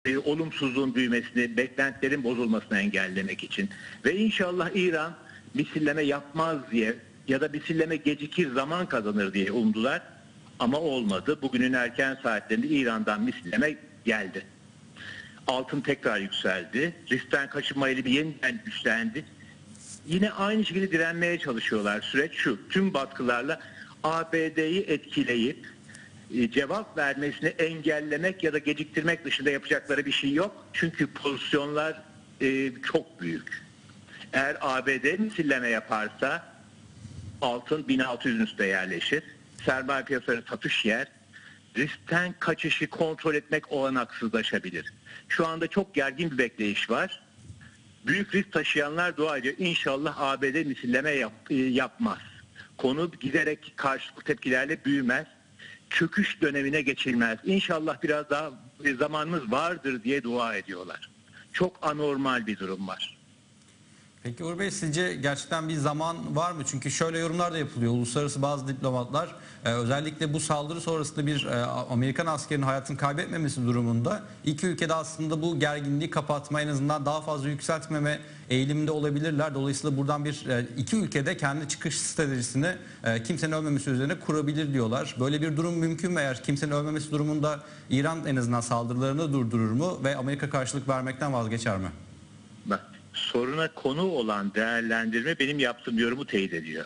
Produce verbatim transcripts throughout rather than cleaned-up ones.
e, olumsuzluğun büyümesini, beklentilerin bozulmasını engellemek için. Ve inşallah İran misilleme yapmaz diye ya da misilleme gecikir, zaman kazanır diye umdular. Ama olmadı. Bugünün erken saatlerinde İran'dan misilleme geldi. Altın tekrar yükseldi. Riskten kaçınma eğilimi yeniden güçlendi. Yine aynı şekilde direnmeye çalışıyorlar. Süreç şu: tüm baskılarla A B D'yi etkileyip e, cevap vermesini engellemek ya da geciktirmek dışında yapacakları bir şey yok. Çünkü pozisyonlar e, çok büyük. Eğer A B D misilleme yaparsa altın bin altı yüzün üstüne yerleşir. Sermaye piyasaları satış yer. Riskten kaçışı kontrol etmek olanaksızlaşabilir. Şu anda çok gergin bir bekleyiş var. Büyük risk taşıyanlar dua ediyor. İnşallah A B D misilleme yap, yapmaz. Konu giderek karşılıklı tepkilerle büyümez. Çöküş dönemine geçilmez. İnşallah biraz daha zamanımız vardır diye dua ediyorlar. Çok anormal bir durum var. Peki Uğur Bey, sizce gerçekten bir zaman var mı? Çünkü şöyle yorumlar da yapılıyor. Uluslararası bazı diplomatlar e, özellikle bu saldırı sonrasında bir e, Amerikan askerinin hayatını kaybetmemesi durumunda iki ülkede aslında bu gerginliği kapatma, en azından daha fazla yükseltmeme eğiliminde olabilirler. Dolayısıyla buradan bir e, iki ülkede kendi çıkış stratejisini e, kimsenin ölmemesi üzerine kurabilir diyorlar. Böyle bir durum mümkün mü? Eğer kimsenin ölmemesi durumunda İran en azından saldırılarını durdurur mu ve Amerika karşılık vermekten vazgeçer mi? Bak, soruna konu olan değerlendirme benim yaptığım yorumu teyit ediyor.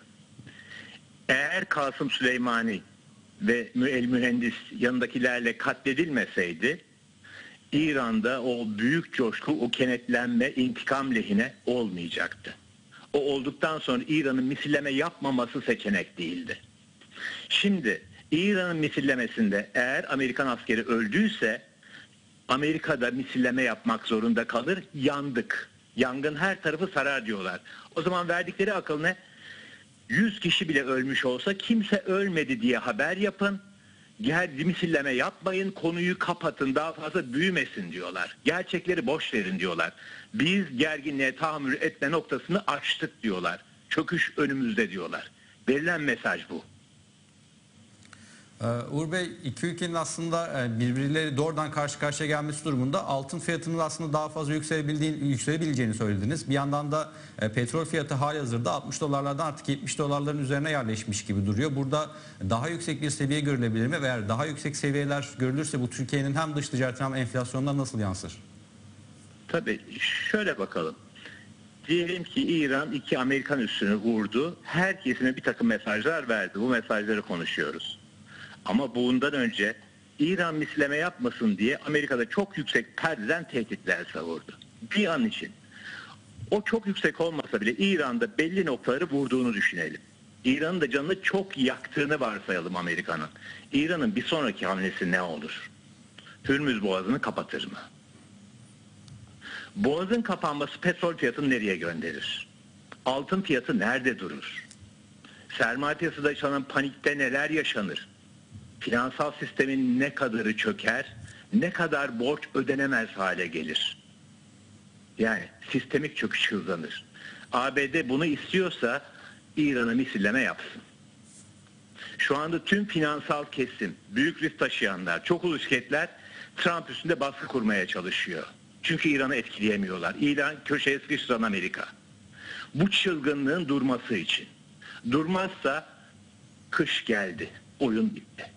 Eğer Kasım Süleymani ve el mühendis yanındakilerle katledilmeseydi, İran'da o büyük coşku, o kenetlenme, intikam lehine olmayacaktı. O olduktan sonra İran'ın misilleme yapmaması seçenek değildi. Şimdi İran'ın misillemesinde eğer Amerikan askeri öldüyse Amerika'da misilleme yapmak zorunda kalır. Yandık. Yangın her tarafı sarar diyorlar. O zaman verdikleri akıl ne? yüz kişi bile ölmüş olsa kimse ölmedi diye haber yapın. Gel misilleme yapmayın, konuyu kapatın, daha fazla büyümesin diyorlar. Gerçekleri boş verin diyorlar. Biz gerginliğe tahammül etme noktasını aştık diyorlar. Çöküş önümüzde diyorlar. Verilen mesaj bu. Uğur Bey, iki ülkenin aslında birbirleri doğrudan karşı karşıya gelmesi durumunda altın fiyatının aslında daha fazla yükselebileceğini söylediniz. Bir yandan da petrol fiyatı halihazırda altmış dolarlardan artık yetmiş dolarların üzerine yerleşmiş gibi duruyor. Burada daha yüksek bir seviye görülebilir mi? Ve eğer daha yüksek seviyeler görülürse bu Türkiye'nin hem dış ticaretine hem enflasyonuna nasıl yansır? Tabii şöyle bakalım. Diyelim ki İran iki Amerikan üssünü vurdu. Herkesine bir takım mesajlar verdi. Bu mesajları konuşuyoruz. Ama bundan önce İran misilleme yapmasın diye Amerika'da çok yüksek perdeden tehditler savurdu. Bir an için. O çok yüksek olmasa bile İran'da belli noktaları vurduğunu düşünelim. İran'ın da canını çok yaktığını varsayalım Amerika'nın. İran'ın bir sonraki hamlesi ne olur? Hürmüz Boğazı'nı kapatır mı? Boğazın kapanması petrol fiyatını nereye gönderir? Altın fiyatı nerede durur? Sermaye piyasasında yaşanan panikte neler yaşanır? Finansal sistemin ne kadarı çöker, ne kadar borç ödenemez hale gelir. Yani sistemik çöküş hızlanır. A B D bunu istiyorsa İran'a misilleme yapsın. Şu anda tüm finansal kesim, büyük risk taşıyanlar, çok ulu şirketler Trump üstünde baskı kurmaya çalışıyor. Çünkü İran'ı etkileyemiyorlar. İran köşeye sıkıştıran Amerika. Bu çılgınlığın durması için. Durmazsa kış geldi, oyun bitti.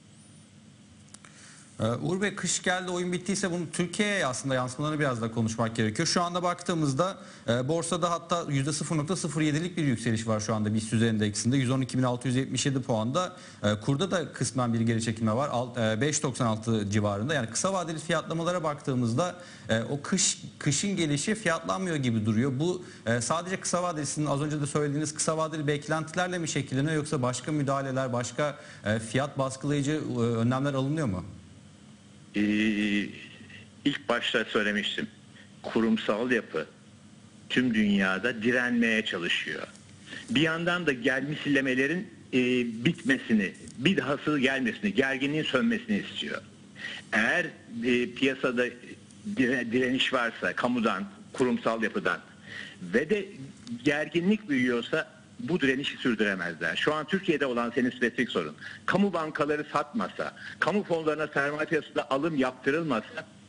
Uğur Bey, kış geldi, oyun bittiyse bunun Türkiye'ye aslında yansımalarını biraz da konuşmak gerekiyor. Şu anda baktığımızda e, borsada hatta yüzde sıfır nokta sıfır yedilik bir yükseliş var şu anda BIST endeksinde. yüz on iki bin altı yüz yetmiş yedi puanda. E, kurda da kısmen bir geri çekilme var. E, beş nokta doksan altı civarında. Yani kısa vadeli fiyatlamalara baktığımızda e, o kış kışın gelişi fiyatlanmıyor gibi duruyor. Bu e, sadece kısa vadeli, sizin az önce de söylediğiniz kısa vadeli beklentilerle mi şekilleniyor, yoksa başka müdahaleler, başka e, fiyat baskılayıcı e, önlemler alınıyor mu? Ee, ilk başta söylemiştim. Kurumsal yapı tüm dünyada direnmeye çalışıyor. Bir yandan da gel misillemelerin e, bitmesini, bir dahası gelmesini, gerginliğin sönmesini istiyor. Eğer e, piyasada dire, direniş varsa kamudan, kurumsal yapıdan ve de gerginlik büyüyorsa bu direnişi sürdüremezler. Şu an Türkiye'de olan senin spesifik sorun. Kamu bankaları satmasa, kamu fonlarına sermaye piyasasında alım yaptırılmasa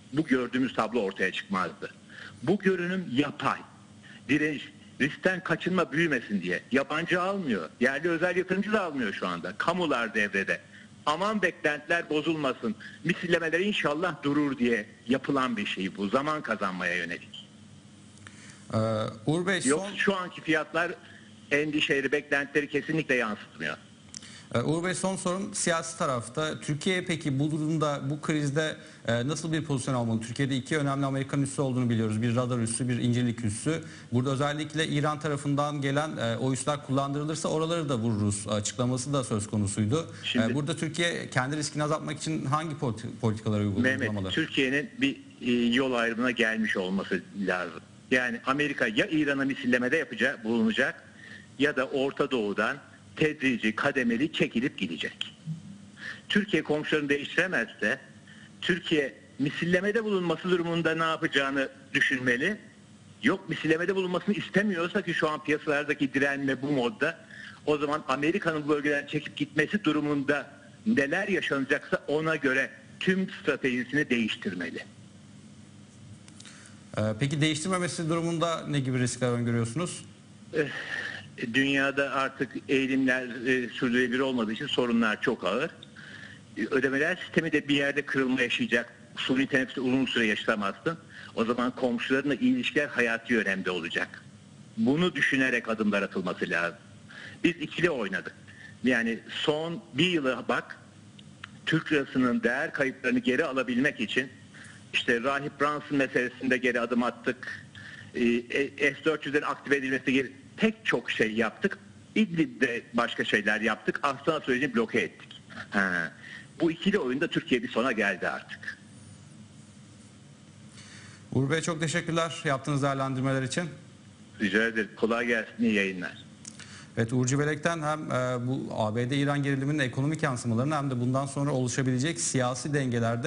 bu gördüğümüz tablo ortaya çıkmazdı. Bu görünüm yapay. Direniş, riskten kaçınma büyümesin diye. Yabancı almıyor. Yerli özel yatırımcı da almıyor şu anda. Kamular devrede. Aman beklentiler bozulmasın. Misillemeler inşallah durur diye yapılan bir şey bu. Zaman kazanmaya yönelik. Ee, Uğur Bey son... Yok, şu anki fiyatlar endişeleri, beklentileri kesinlikle yansıtmıyor. Ee, Uğur Bey son sorum siyasi tarafta. Türkiye peki bu durumda, bu krizde e, nasıl bir pozisyon almalı? Türkiye'de iki önemli Amerikan üssü olduğunu biliyoruz. Bir radar üssü, bir incirlik üssü. Burada özellikle İran tarafından gelen e, o üsler kullandırılırsa oraları da vururuz açıklaması da söz konusuydu. Şimdi, e, burada Türkiye kendi riskini azaltmak için hangi politikaları uygulamalı? Mehmet, Türkiye'nin bir e, yol ayrımına gelmiş olması lazım. Yani Amerika ya İran'a misillemede yapacak, bulunacak ya da Orta Doğu'dan tedrici, kademeli çekilip gidecek. Türkiye komşularını değiştiremezse Türkiye misillemede bulunması durumunda ne yapacağını düşünmeli. Yok, misillemede bulunmasını istemiyorsa ki şu an piyasalardaki direnme bu modda, o zaman Amerika'nın bu bölgeden çekip gitmesi durumunda neler yaşanacaksa ona göre tüm stratejisini değiştirmeli. Ee, peki değiştirmemesi durumunda ne gibi riskler öngörüyorsunuz? Dünyada artık eğilimler e, sürdürülebilir olmadığı için sorunlar çok ağır. E, ödemeler sistemi de bir yerde kırılma yaşayacak. Suni teneffüste uzun süre yaşamazsın. O zaman komşularınla ilişkiler hayati önemde olacak. Bunu düşünerek adımlar atılması lazım. Biz ikili oynadık. Yani son bir yıla bak, Türk lirasının değer kayıplarını geri alabilmek için işte Rahip Brunson meselesinde geri adım attık. E, S dört yüzlerin aktive edilmesi geri, pek çok şey yaptık. İdlib'de başka şeyler yaptık. Astana sürecini bloke ettik. Ha. Bu ikili oyunda Türkiye bir sona geldi artık. Uğur Bey çok teşekkürler yaptığınız değerlendirmeler için. Rica ederim. Kolay gelsin. İyi yayınlar. Evet, Uğur Civelek'ten hem e, bu A B D-İran geriliminin ekonomik yansımalarını hem de bundan sonra oluşabilecek siyasi dengelerde